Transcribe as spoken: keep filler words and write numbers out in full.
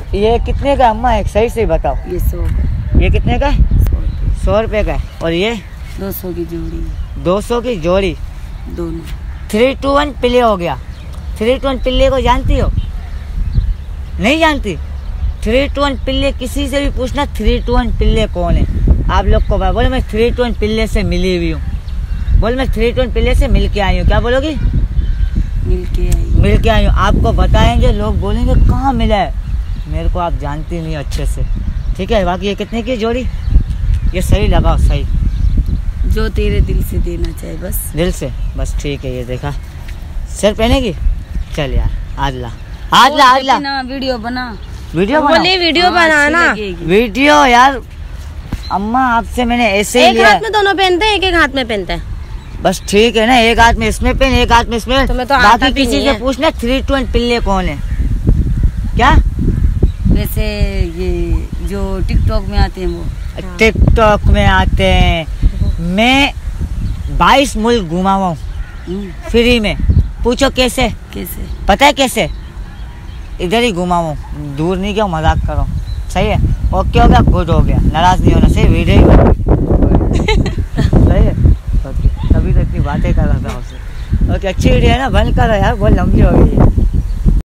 ये कितने का अम्मा, एक सही से बताओ। ये सौ। ये कितने का? सौ सौ रुपये का। और ये दो सौ की जोड़ी। दो सौ की जोड़ी दोनों। थ्री टू वन पिल्ले हो गया। थ्री टू वन पिल्ले को जानती हो? नहीं जानती? थ्री टू वन पिल्ले किसी से भी पूछना, थ्री टू वन पिल्ले कौन है आप लोग को बोले मैं थ्री टू वन पिल्ले से मिली हुई हूँ, बोल मैं थ्री टू वन पिल्ले से मिल के आई हूँ। क्या बोलोगी? मिल के आई। मिल के आई हूँ। आपको बताएंगे, लोग बोलेंगे कहाँ मिला है, मेरे को आप जानती नहीं अच्छे से, ठीक है। बाकी ये कितने की जोड़ी? ये सही लगाओ, सही जो तेरे दिल से देना चाहे, बस दिल से, बस ठीक है। ये देखा सर पहनेगी, चल यार आज ला आज ला आज ला ना वीडियो बना, वीडियो बोले वीडियो बनाना। वीडियो यार अम्मा आपसे मैंने ऐसे ही एक हाथ में दोनों पहनते हैं, एक एक हाथ में पहनते हैं, बस ठीक है ना। एक हाथ में इसमें पेन, एक हाथ में इसमें। तुम्हें तो बाकी किसी से पूछना थ्री टू वन पिल्ले कौन है। क्या वैसे ये जो टिकटॉक में आते हैं वो टिकटॉक में आते हैं। मैं बाईस मुल्क घुमा हुआ हूँ फ्री में। पूछो कैसे? कैसे पता है कैसे? इधर ही घुमा हूँ, दूर नहीं गया, मजाक करो, सही है। ओके हो गया, गुड हो गया, नाराज नहीं होना, सही वीडियो सही है। ओके, तभी तो इतनी बातें कर रहा था उससे। ओके, अच्छी वीडियो है ना, बंद करो यार, बहुत लंबी हो गई है।